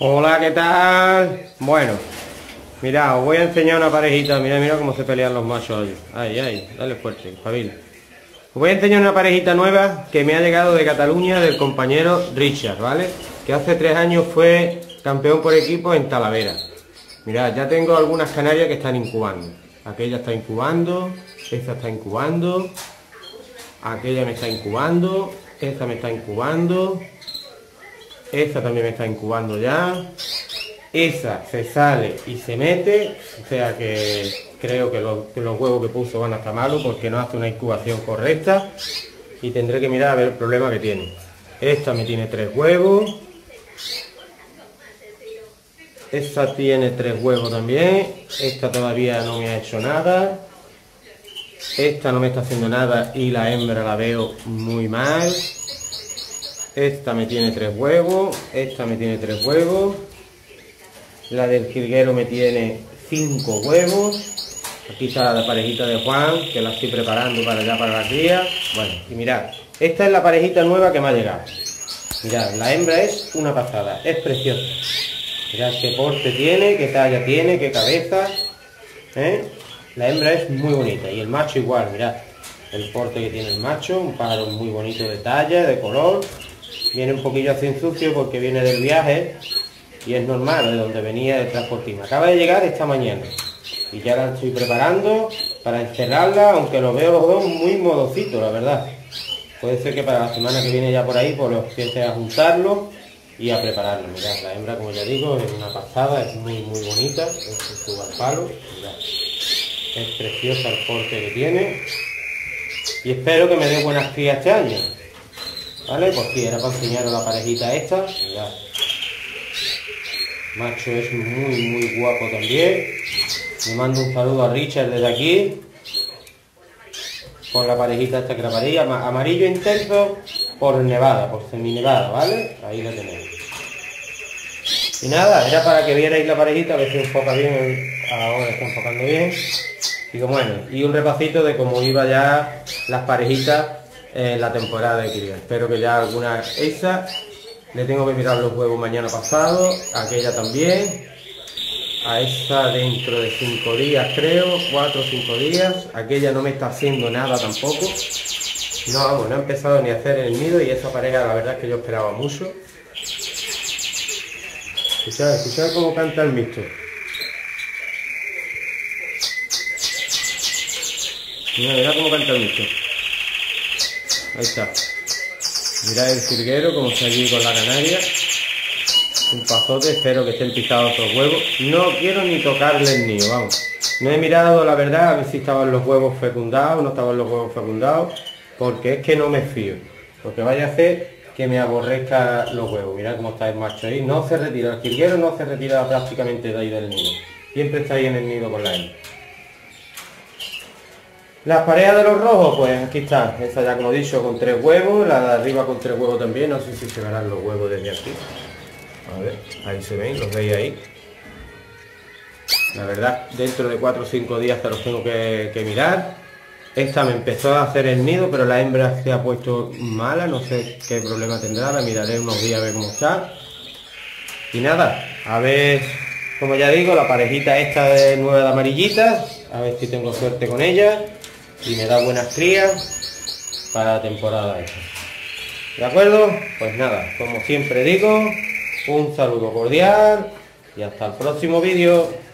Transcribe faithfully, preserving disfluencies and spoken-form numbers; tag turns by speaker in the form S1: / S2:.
S1: Hola, ¿qué tal? Bueno, mira, os voy a enseñar una parejita. Mira, mira cómo se pelean los machos hoy. Ay, ay, dale fuerte, espabila. Os voy a enseñar una parejita nueva que me ha llegado de Cataluña del compañero Richard, ¿vale? Que hace tres años fue campeón por equipo en Talavera. Mirad, ya tengo algunas canarias que están incubando. Aquella está incubando, esta está incubando, aquella me está incubando, esta me está incubando, esta también me está incubando ya, esa se sale y se mete, o sea que creo que los, que los huevos que puso van a estar malos porque no hace una incubación correcta y tendré que mirar a ver el problema que tiene. Esta me tiene tres huevos, esta tiene tres huevos también, esta todavía no me ha hecho nada, esta no me está haciendo nada y la hembra la veo muy mal. Esta me tiene tres huevos, esta me tiene tres huevos, la del jilguero me tiene cinco huevos. Aquí está la parejita de Juan, que la estoy preparando para allá para la cría. Bueno, y mirad, esta es la parejita nueva que me ha llegado. Mirad, la hembra es una pasada, es preciosa. Mirad qué porte tiene, qué talla tiene, qué cabeza, ¿eh? La hembra es muy bonita y el macho igual, mirad el porte que tiene el macho, un pájaro muy bonito de talla, de color. Viene un poquillo así en sucio porque viene del viaje y es normal, de donde venía de transportismo. Acaba de llegar esta mañana y ya la estoy preparando para encerrarla, aunque lo veo los dos muy modositos, la verdad. Puede ser que para la semana que viene ya por ahí pues los empiece a juntarlo y a prepararlo. Mirad, la hembra, como ya digo, es una pasada, es muy muy bonita, es su palo, mirad. Es preciosa el porte que tiene y espero que me dé buenas crías este año. ¿Vale? Pues sí, era para enseñaros la parejita esta. Mirad. Macho es muy muy guapo también. Le mando un saludo a Richard desde aquí. Por la parejita esta que la pareja. Amarillo intenso por nevada, por seminevada, ¿vale? Ahí la tenéis. Y nada, era para que vierais la parejita, a ver si enfoca bien. Ahora está enfocando bien. Y como bueno, y un repasito de cómo iba ya las parejitas en la temporada de cría. Espero que ya alguna, esa le tengo que mirar los huevos mañana pasado, aquella también, a esa dentro de cinco días creo, cuatro o cinco días, aquella no me está haciendo nada tampoco, no vamos, no he empezado ni a hacer el nido y esa pareja la verdad es que yo esperaba mucho. Escuchad, escuchad cómo canta el mixto. Mira, mira cómo canta el mixto. Ahí está. Mirad el jilguero como está allí con la canaria. Un pasote, espero que estén pisados los huevos. No quiero ni tocarle el nido, vamos. No he mirado la verdad a ver si estaban los huevos fecundados, no estaban los huevos fecundados, porque es que no me fío. Porque vaya a hacer que me aborrezca los huevos. Mirad cómo está el macho ahí. No se retira, el jilguero no se retira prácticamente de ahí del nido. Siempre está ahí en el nido con la hembra. Las parejas de los rojos, pues aquí están, esta ya como he dicho con tres huevos, la de arriba con tres huevos también, no sé si se verán los huevos desde aquí. A ver, ahí se ven, los veis ahí. La verdad, dentro de cuatro o cinco días te los tengo que, que mirar. Esta me empezó a hacer el nido, pero la hembra se ha puesto mala, no sé qué problema tendrá, la miraré unos días a ver cómo está. Y nada, a ver, como ya digo, la parejita esta de nueva de amarillitas, a ver si tengo suerte con ella. Y me da buenas crías para la temporada esta. ¿De acuerdo? Pues nada, como siempre digo, un saludo cordial y hasta el próximo vídeo.